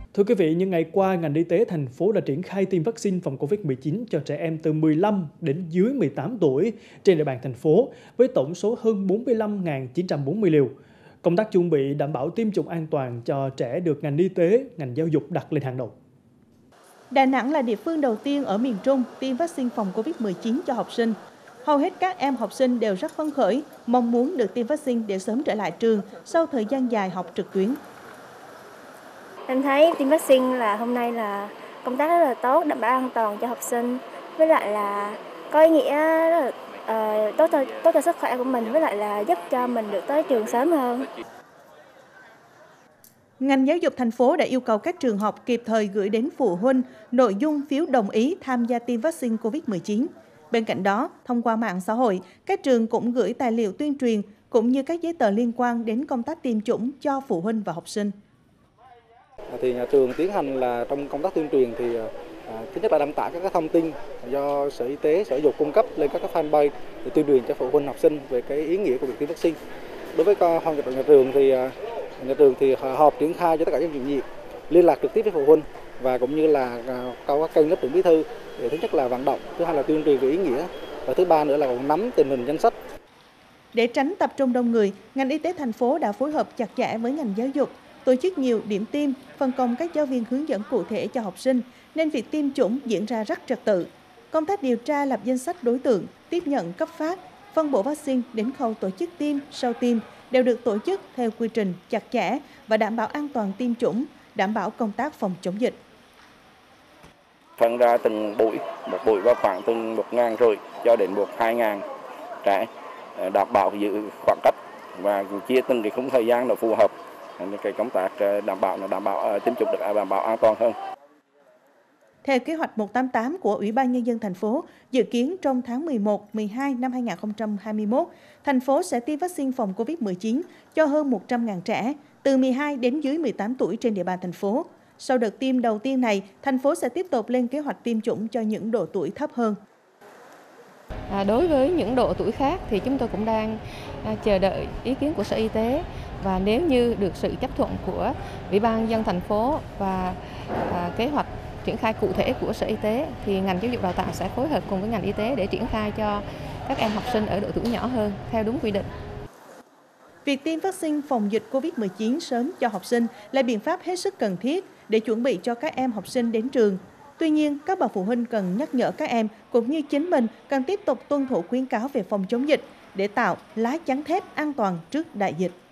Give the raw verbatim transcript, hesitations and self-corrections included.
Thưa quý vị, những ngày qua, ngành y tế thành phố đã triển khai tiêm vaccine phòng Covid mười chín cho trẻ em từ mười lăm đến dưới mười tám tuổi trên địa bàn thành phố với tổng số hơn bốn mươi lăm nghìn chín trăm bốn mươi liều. Công tác chuẩn bị đảm bảo tiêm chủng an toàn cho trẻ được ngành y tế, ngành giáo dục đặt lên hàng đầu. Đà Nẵng là địa phương đầu tiên ở miền Trung tiêm vaccine phòng Covid mười chín cho học sinh. Hầu hết các em học sinh đều rất phấn khởi, mong muốn được tiêm vaccine để sớm trở lại trường sau thời gian dài học trực tuyến. Em thấy tiêm vaccine là hôm nay là công tác rất là tốt, đảm bảo an toàn cho học sinh, với lại là có ý nghĩa rất là uh, tốt cho tốt cho sức khỏe của mình, với lại là giúp cho mình được tới trường sớm hơn. Ngành giáo dục thành phố đã yêu cầu các trường học kịp thời gửi đến phụ huynh nội dung phiếu đồng ý tham gia tiêm vaccine Covid mười chín. Bên cạnh đó, thông qua mạng xã hội, các trường cũng gửi tài liệu tuyên truyền cũng như các giấy tờ liên quan đến công tác tiêm chủng cho phụ huynh và học sinh. Thì nhà trường tiến hành là trong công tác tuyên truyền thì à, thứ nhất là đăng tải các thông tin do Sở Y tế, Sở Giáo dục cung cấp lên các fanpage để tuyên truyền cho phụ huynh học sinh về cái ý nghĩa của việc tiêm vaccine. Đối với con hoàn cảnh nhà trường thì nhà trường thì họp triển khai cho tất cả các chủ nhiệm liên lạc trực tiếp với phụ huynh và cũng như là có các kênh lớp trưởng bí thư để thứ nhất là vận động, thứ hai là tuyên truyền về ý nghĩa và thứ ba nữa là cũng nắm tình hình danh sách. Để tránh tập trung đông người, ngành y tế thành phố đã phối hợp chặt chẽ với ngành giáo dục, tổ chức nhiều điểm tiêm, phân công các giáo viên hướng dẫn cụ thể cho học sinh, nên việc tiêm chủng diễn ra rất trật tự. Công tác điều tra lập danh sách đối tượng, tiếp nhận cấp phát, phân bổ vaccine đến khâu tổ chức tiêm, sau tiêm đều được tổ chức theo quy trình chặt chẽ và đảm bảo an toàn tiêm chủng, đảm bảo công tác phòng chống dịch. Phân ra từng buổi, một buổi vào khoảng từ một ngàn rưỡi cho đến một hai ngàn trẻ, đảm bảo giữ khoảng cách và chia từng cái khung thời gian nó phù hợp. Cái công tác đảm bảo là đảm bảo tiêm chủng được đảm bảo an toàn hơn. Theo kế hoạch một tám tám của Ủy ban Nhân dân thành phố, dự kiến trong tháng mười một, mười hai năm hai nghìn không trăm hai mươi mốt, thành phố sẽ tiêm vaccine phòng Covid mười chín cho hơn một trăm nghìn trẻ từ mười hai đến dưới mười tám tuổi trên địa bàn thành phố. Sau đợt tiêm đầu tiên này, thành phố sẽ tiếp tục lên kế hoạch tiêm chủng cho những độ tuổi thấp hơn. À, đối với những độ tuổi khác thì chúng tôi cũng đang à, chờ đợi ý kiến của Sở Y tế, và nếu như được sự chấp thuận của Ủy ban Nhân dân thành phố và à, kế hoạch triển khai cụ thể của Sở Y tế thì ngành giáo dục đào tạo sẽ phối hợp cùng với ngành y tế để triển khai cho các em học sinh ở độ tuổi nhỏ hơn theo đúng quy định. Việc tiêm vaccine phòng dịch Covid mười chín sớm cho học sinh là biện pháp hết sức cần thiết để chuẩn bị cho các em học sinh đến trường. Tuy nhiên, các bậc phụ huynh cần nhắc nhở các em cũng như chính mình cần tiếp tục tuân thủ khuyến cáo về phòng chống dịch để tạo lá chắn thép an toàn trước đại dịch.